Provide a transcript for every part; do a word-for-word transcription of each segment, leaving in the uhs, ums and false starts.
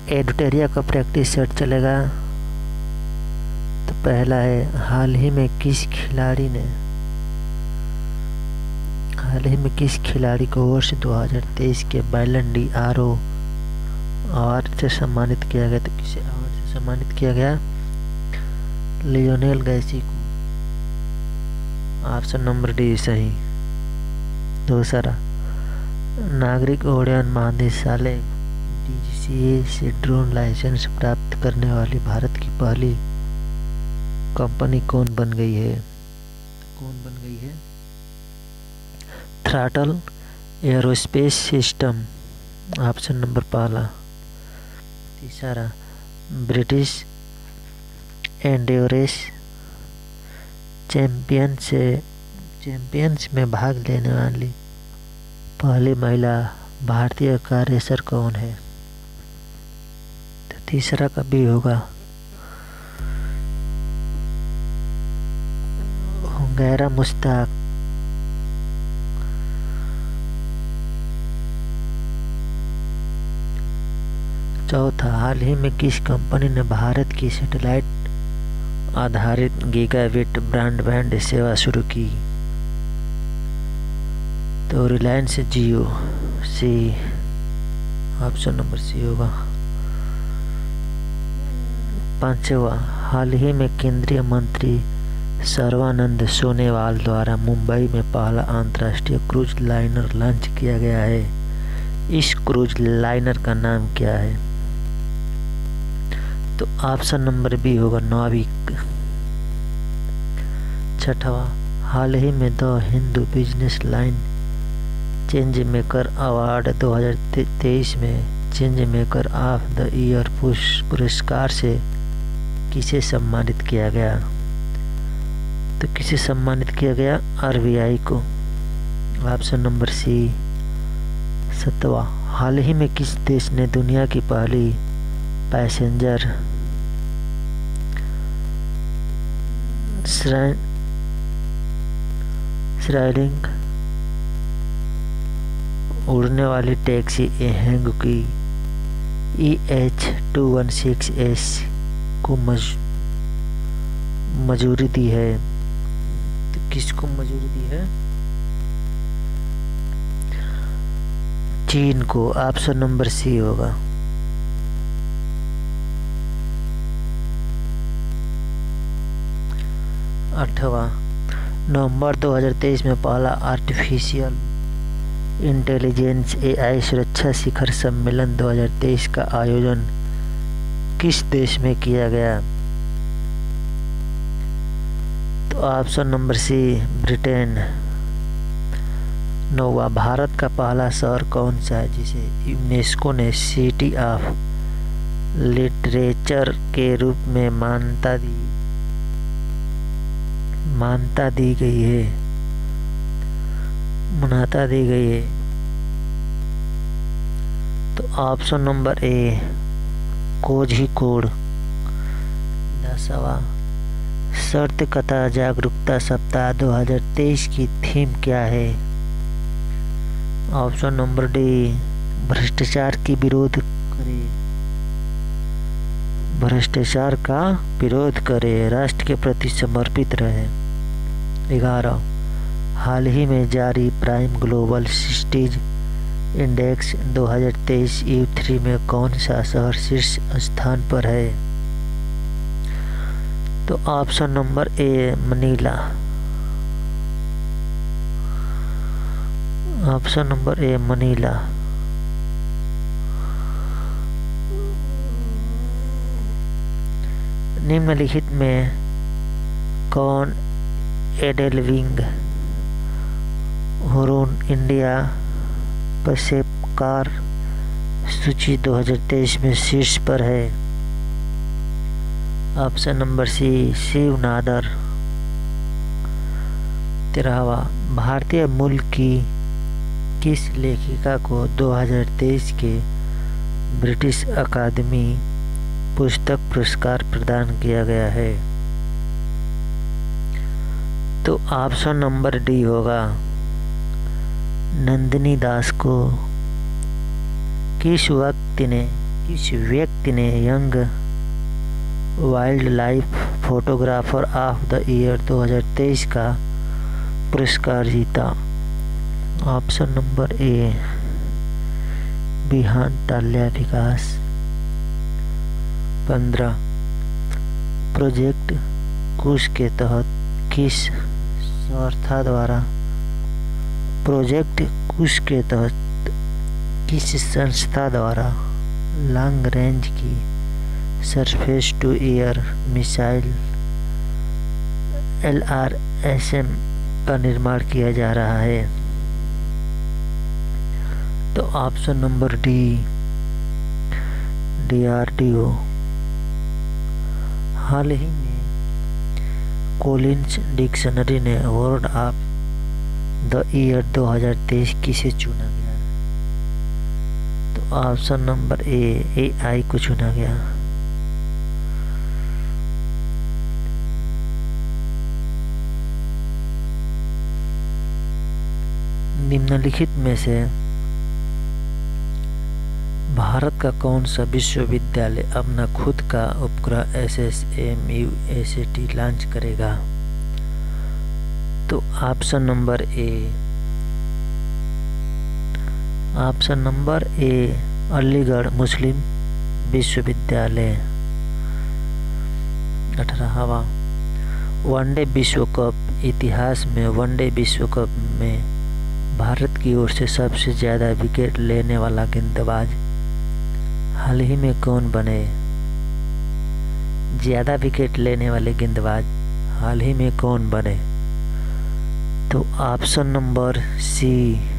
एडिटोरिया का practice set चलेगा। तो पहला है, हाल ही में किस खिलाड़ी ने हाल ही में किस खिलाड़ी को वर्ष दो हज़ार तेईस के बैलन डी आर ओ अवार्ड से सम्मानित किया गया? तो किसे अवार्ड से सम्मानित किया गया? लियोनेल मेसी को। ऑप्शन नंबर डी सही। दूसरा, नागरिक उड्डयन महानिदेशालय डी जी सी ए से ड्रोन लाइसेंस प्राप्त करने वाली भारत की पहली कंपनी कौन बन गई है? कौन बन गई है? Throttle Aerospace System, option number पहला। तीसरा, ब्रिटिश एंड्योरेंस चैंपियन से चैंपियंस में भाग लेने वाली पहली महिला भारतीय कार रेसर कौन है? तो तीसरा का भी होगा हुमैरा मुश्ताक। चौथा, हाल ही में किस कंपनी ने भारत की सैटेलाइट आधारित गीगाबिट ब्रॉडबैंड सेवा शुरू की? तो Reliance Jio. C, option number C होगा। पांचवा, हाल ही में केंद्रीय मंत्री सर्बानंद सोनोवाल द्वारा मुंबई में पहला अंतर्राष्ट्रीय क्रूज लाइनर लॉन्च किया गया है। इस क्रूज लाइनर का नाम क्या है? तो ऑप्शन नंबर बी होगा नाविक। छठवा, हाल ही में the Hindu business line change maker award दो हज़ार तेईस में change maker of the year पुरस्कार से किसे सम्मानित किया गया? तो किसे सम्मानित किया गया? आर बी आई को। Option number C. सातवां, हाल ही में किस देश ने दुनिया की पहली पैसेंजर स्लाइडिंग उड़ने वाली टैक्सी एहेंग की E H two one six S को मज मंजूरी दी है? तो किसको मंजूरी दी है? चीन को। ऑप्शन नंबर सी होगा। आठवां, नवंबर दो हज़ार तेईस में पहला आर्टिफिशियल इंटेलिजेंस ए आई सुरक्षा शिखर सम्मेलन दो हज़ार तेईस का आयोजन किस देश में किया गया? तो ऑप्शन नंबर सी, ब्रिटेन। नौवा, भारत का पहला शहर कौन सा है जिसे यूनेस्को ने सिटी ऑफ लिटरेचर के रूप में मान्यता दी मान्यता दी गई है मान्यता दी गई है? तो ऑप्शन नंबर ए, कोझिकोड। दसवां, सत्य कथा जागरूकता सप्ताह दो हज़ार तेईस की थीम क्या है? ऑप्शन नंबर डी, भ्रष्टाचार की विरोध करे भ्रष्टाचार का विरोध करे राष्ट्र के प्रति समर्पित रहे। ग्यारह, हाल ही में जारी प्राइम ग्लोबल सिटीज इंडेक्स दो हज़ार तेईस यू थ्री में कौन सा शहर शीर्ष स्थान पर है? तो option number A, Manila. Option number A, Manila. निम्नलिखित में कौन एडेलविंग हुरून इंडिया पसेपकार सूची दो हज़ार तेईस में शीर्ष पर है? Option number C, Shiv Nadar. तेरहवा, भारतीय मूल की किस लेखिका को दो हज़ार तेईस के ब्रिटिश अकादमी पुस्तक पुरस्कार प्रदान किया गया है? तो ऑप्शन नंबर डी होगा, नंदिनी दास को। किस व्यक्ति ने किस व्यक्ति ने young wildlife photographer of the year दो हज़ार तेईस का पुरस्कार जीता? Option number A Bihan Talya Vikas. पंद्रह प्रोजेक्ट कुश के तहत किस संस्था द्वारा प्रोजेक्ट कुश के तहत किस संस्था द्वारा लॉन्ग रेंज की surface to air missile L R S M का निर्माण किया जा रहा है? तो option number D D R D O. हाल ही में कोलिंस डिक्शनरी ने वर्ड ऑफ द ईयर दो हज़ार तेईस किसे चुना गया? तो ऑप्शन नंबर ए ए आई को चुना गया। निम्नलिखित में से भारत का कौन सा विश्वविद्यालय अपना खुद का उपग्रह S S M U A C T launch करेगा? तो option number A option number A Aligarh Muslim विश्वविद्यालय। अठारहवां वनडे विश्व कप इतिहास में वनडे विश्व कप में भारत की ओर से सबसे ज़्यादा विकेट लेने वाला गेंदबाज हाल ही में कौन बने? ज़्यादा विकेट लेने वाले गेंदबाज हाल ही में कौन बने? तो option number C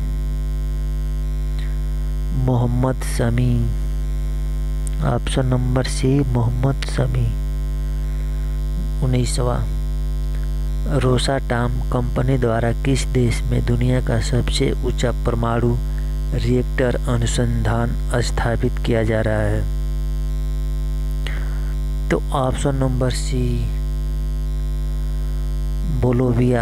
Mohammed Shami. Option number C Mohammed Shami. उन्नीसवां रोसाटॉम कंपनी द्वारा किस देश में दुनिया का सबसे ऊंचा परमाणु रिएक्टर अनुसंधान स्थापित किया जा रहा है? तो ऑप्शन नंबर सी बोलोविया।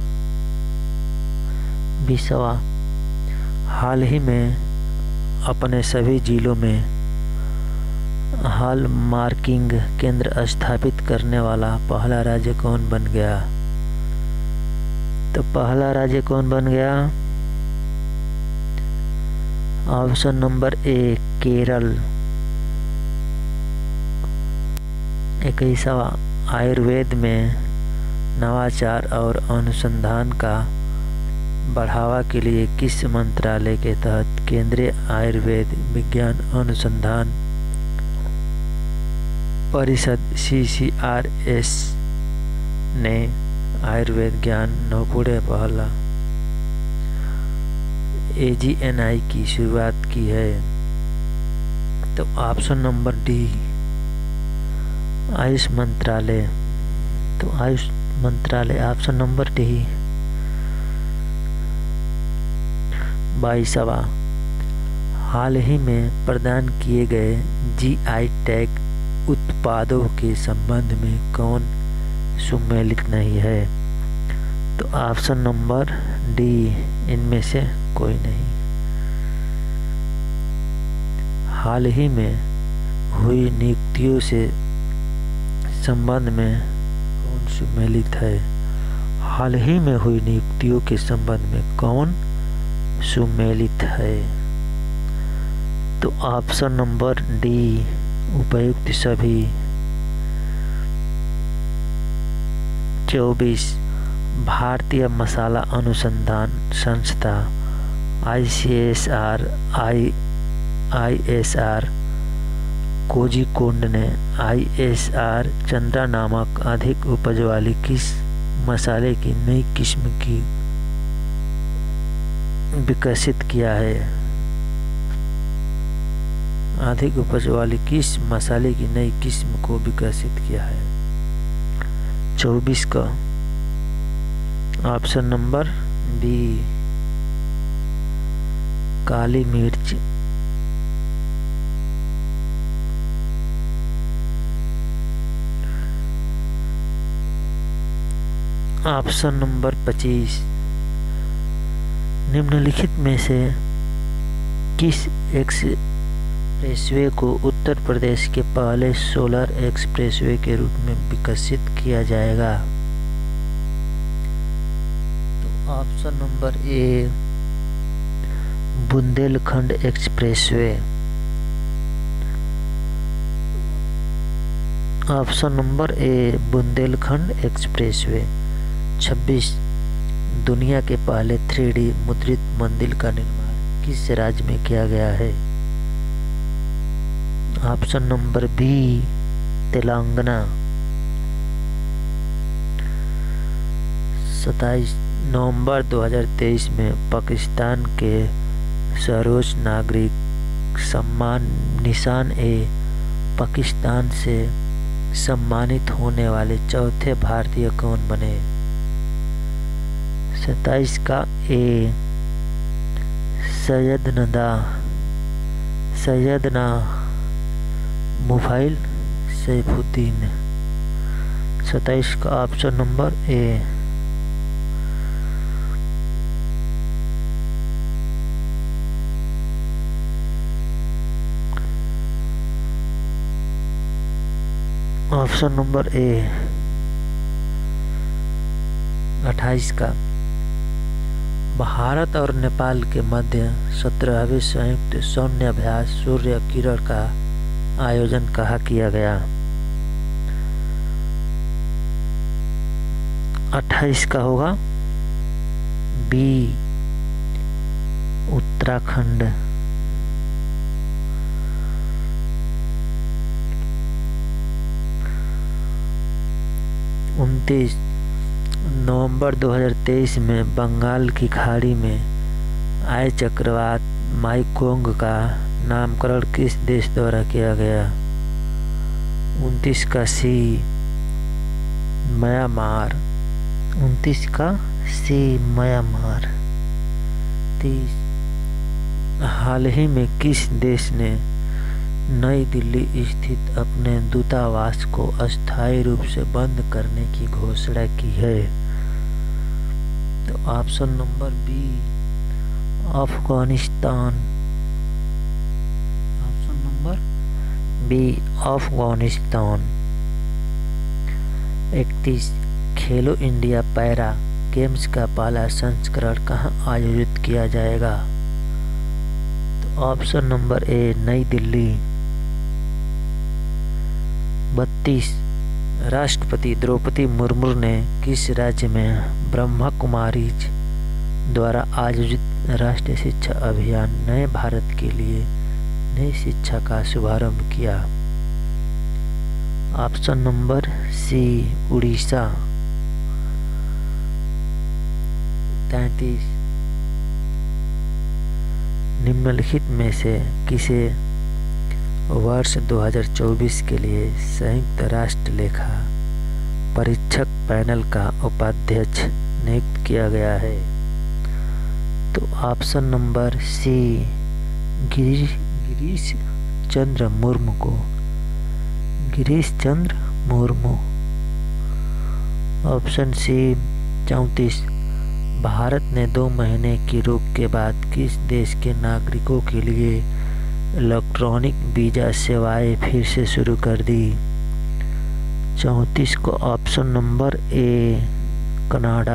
बीसवां हाल ही में अपने सभी जिलों में हॉल मार्किंग केंद्र स्थापित करने वाला पहला राज्य कौन बन गया? तो पहला राज्य कौन बन गया? Option number A Kerala. इक्कीसवां आयुर्वेद में नवाचार और अनुसंधान का बढ़ावा के लिए किस मंत्रालय के तहत केंद्रीय आयुर्वेद विज्ञान अनुसंधान परिषद सी सी आर एस ने आयुर्वेद ज्ञान नवपुड़े पहला ए जी एन आई की शुरुआत की है? तो ऑप्शन नंबर डी आयुष मंत्रालय। तो आयुष मंत्रालय ऑप्शन नंबर डी। बाईसवां हाल ही में प्रदान किए गए जी आई टैग उत्पादों के संबंध में कौन सम्मिलित नहीं है? तो ऑप्शन नंबर डी इनमें से कोई नहीं। हाल ही में हुई नियुक्तियों से संबंध में कौन सम्मिलित है? हाल ही में हुई नियुक्तियों के संबंध में कौन सम्मिलित है? तो ऑप्शन नंबर डी उपयुक्त सभी। चौबीस भारतीय मसाला अनुसंधान संस्था I C S R I I S R Kozhikode ने आई एस आर चंद्रा नामक अधिक उपज वाली किस मसाले की नई किस्म की विकसित किया है? अधिक उपज वाली किस मसाले की नई किस्म को विकसित किया है? चौबीस का ऑप्शन नंबर बी काली मिर्च। ऑप्शन नंबर पच्चीस निम्नलिखित में से किस एक्सप्रेसवे को उत्तर प्रदेश के पहले सोलर एक्सप्रेसवे के रूप में विकसित किया जाएगा। तो option number A Bundelkhand expressway. Option number A Bundelkhand expressway. छब्बीस दुनिया के पहले थ्री डी मुद्रित मंदिर का निर्माण किस राज्य में किया गया है? Option number B Telangana. सत्ताईस नवंबर दो हज़ार तेईस में पाकिस्तान के सर्वोच्च नागरिक सम्मान निशान ए पाकिस्तान से सम्मानित होने वाले चौथे भारतीय कौन बने? सत्ताईस का ए सैयदनदा सैयदना मुफाइल सैफुद्दीन। सत्ताईस का option number A. Option number A. अट्ठाईस का भारत और नेपाल के मध्य सत्रहवें संयुक्त सैन्य अभ्यास सूर्य किरण का आयोजन कहाँ किया गया? अट्ठाईस का होगा बी उत्तराखंड। उनतीस नवंबर दो हज़ार तेईस में बंगाल की खाड़ी में आए चक्रवात माईकोंग का नामकरण किस देश द्वारा किया गया? उनतीस का सी म्यांमार। उनतीस का सी म्यांमार। तीस हाल ही में किस देश ने नई दिल्ली स्थित अपने दूतावास को अस्थायी रूप से बंद करने की घोषणा की है? तो option number B Afghanistan. Option number B Afghanistan. इकतीस खेलो इंडिया पैरा गेम्स का पहला संस्करण कहाँ आयोजित किया जाएगा? तो ऑप्शन नंबर ए नई दिल्ली। बत्तीस राष्ट्रपति द्रौपदी मुर्मू ने किस राज्य में ब्रह्मा कुमारीज द्वारा आयोजित राष्ट्रीय शिक्षा अभियान नए भारत के लिए नई शिक्षा का शुभारंभ किया? Option number C Odisha. तैंतीस निम्नलिखित में से किसे वर्ष दो हज़ार चौबीस के लिए संयुक्त राष्ट्र लेखा परीक्षक पैनल का उपाध्यक्ष नियुक्त किया गया है? तो option number C Girish Girish Chandra Murmu को। गिरीश चंद्र मुर्मू। ऑप्शन सी चौंतीस भारत ने दो महीने की रोक के बाद किस देश के नागरिकों के लिए इलेक्ट्रॉनिक वीजा सेवाएं फिर से शुरू कर दी? चौंतीस को ऑप्शन नंबर ए कनाडा।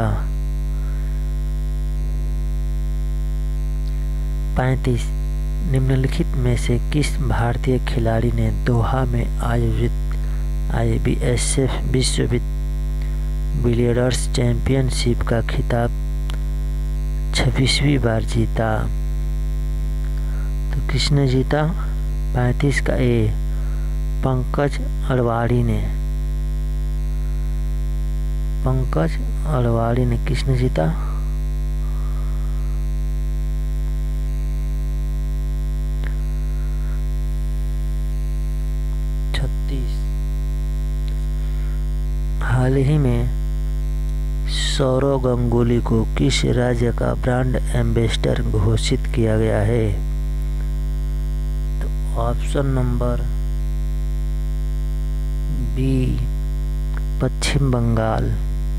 पैंतीस निम्नलिखित में से किस भारतीय खिलाड़ी ने दोहा में आयोजित आई बी एस एफ विश्व बिलियर्ड्स चैंपियनशिप का खिताब छब्बीसवीं बार जीता? तो किसने जीता? पैंतीस का ए पंकज अडवाणी ने। पंकज अडवाणी ने किसने जीता? छत्तीस हाल ही में सौरव गांगुली को किस राज्य का ब्रांड एम्बेसडर घोषित किया गया है? तो option number B Paschim Bangal.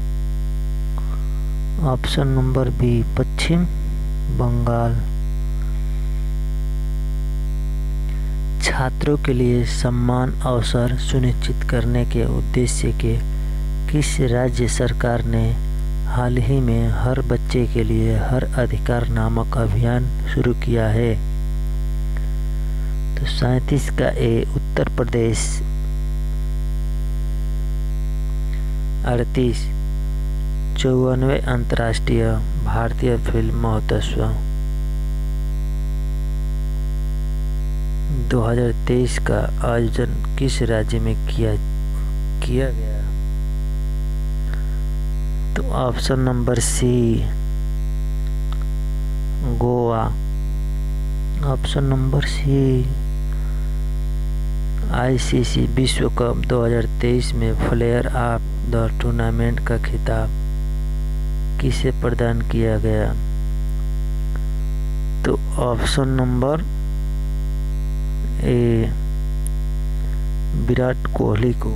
Option number B Paschim Bangal. छात्रों के लिए समान अवसर सुनिश्चित करने के उद्देश्य के किस राज्य सरकार ने हाल ही में हर बच्चे के लिए हर अधिकार नामक अभियान शुरू किया है? तो सैंतीस का ए उत्तर प्रदेश। अड़तीस चौवनवे अंतर्राष्ट्रीय भारतीय फिल्म महोत्सव दो हज़ार तेईस का आयोजन किस राज्य में किया किया गया? तो option number C Goa. Option number C ICC विश्व कप दो हज़ार तेईस में प्लेयर ऑफ द टूर्नामेंट का खिताब किसे प्रदान किया गया? तो option number A Virat Kohli को।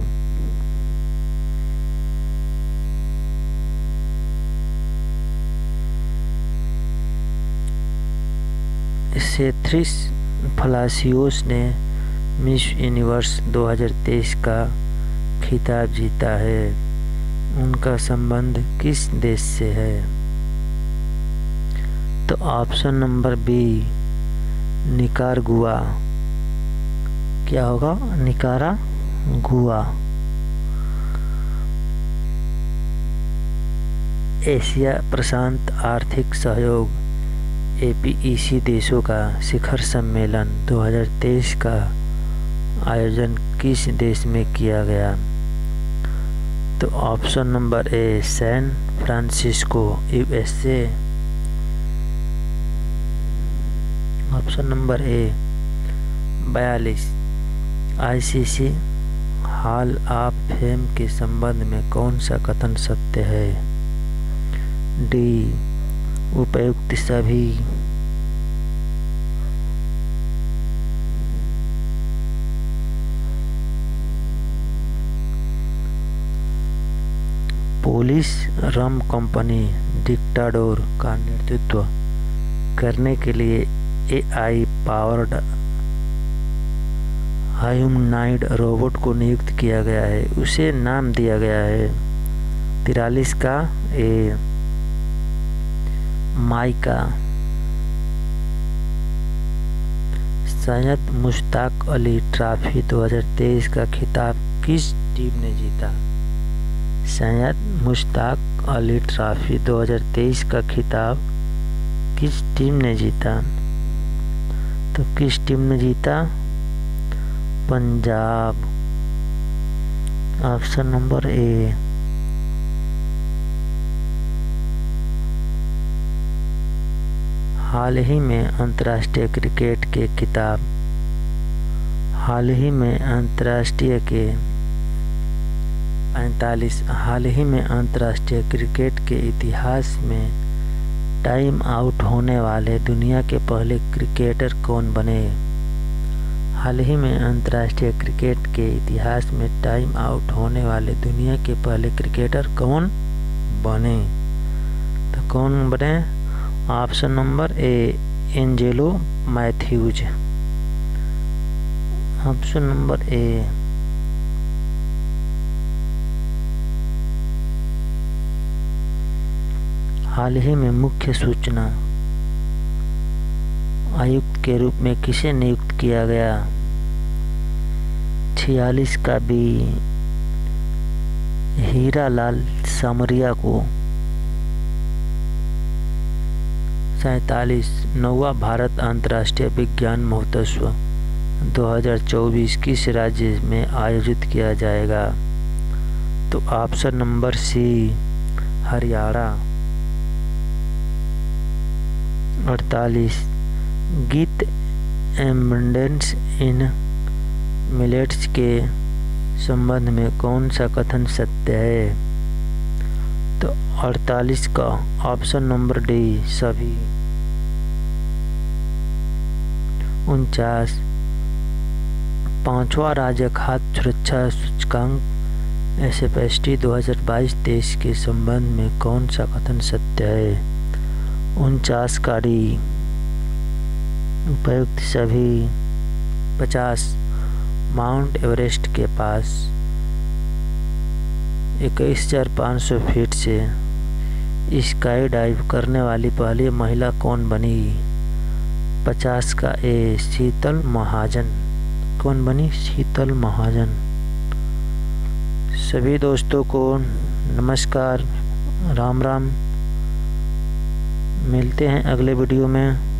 सेथ्रिस पलासियोस ने मिस यूनिवर्स दो हज़ार तेईस का खिताब जीता है। उनका संबंध किस देश से है? तो ऑप्शन नंबर बी निकारागुआ। क्या होगा? निकारागुआ। एशिया प्रशांत आर्थिक सहयोग एपीईसी देशों का शिखर सम्मेलन दो हज़ार तेईस का आयोजन किस देश में किया गया? तो option number A San Francisco USA. Option number A बयालीस आईसीसी हॉल ऑफ फेम के संबंध में कौन सा कथन सत्य है? डी उपर्युक्त सभी। पुलिस रम कंपनी डिक्टाडोर का नेतृत्व करने के लिए एआई पावर्ड ह्यूमनॉइड रोबोट को नियुक्त किया गया है। उसे नाम दिया गया है तिरालीस का ए माइका। सैयद मुश्ताक अली ट्रॉफी दो हज़ार तेईस का खिताब किस टीम ने जीता? सैयद मुश्ताक अली ट्रॉफी दो हज़ार तेईस का खिताब किस टीम ने जीता? तो किस टीम ने जीता? पंजाब। Option number A. हाल ही में अंतर्राष्ट्रीय क्रिकेट के खिताब हाल ही में अंतर्राष्ट्रीय के पैंतालीस हाल ही में अंतर्राष्ट्रीय क्रिकेट के इतिहास में टाइम आउट होने वाले दुनिया के पहले क्रिकेटर कौन बने? हाल ही में अंतर्राष्ट्रीय क्रिकेट के इतिहास में टाइम आउट होने वाले दुनिया के पहले क्रिकेटर कौन बने? तो कौन बने? Option number A Angelo Mathews. Option number A. हाल ही में मुख्य सूचना आयुक्त के रूप में किसे नियुक्त किया गया? छियालीस का बी हीरालाल सामरिया को। सैतालीस नौवा भारत अंतर्राष्ट्रीय विज्ञान महोत्सव दो हज़ार चौबीस किस राज्य में आयोजित किया जाएगा? तो ऑप्शन नंबर सी हरियाणा। अड़तालीस गीत एबंडेंस इन मिलेट्स के संबंध में कौन सा कथन सत्य है? तो अड़तालीस का ऑप्शन नंबर डी सभी। उनचास पांचवा राज्य खाद्य सुरक्षा सूचकांक एसएफएसटी दो हज़ार बाईस तेईस के संबंध में कौन सा कथन सत्य है? उनचास का डी उपर्युक्त सभी। पचास माउंट एवरेस्ट के पास इक्कीस हज़ार पाँच सौ फीट से स्काई डाइव करने वाली पहली महिला कौन बनी? पचास का ए शीतल महाजन। कौन बनी? शीतल महाजन। सभी दोस्तों को नमस्कार, राम राम। मिलते हैं अगले वीडियो में।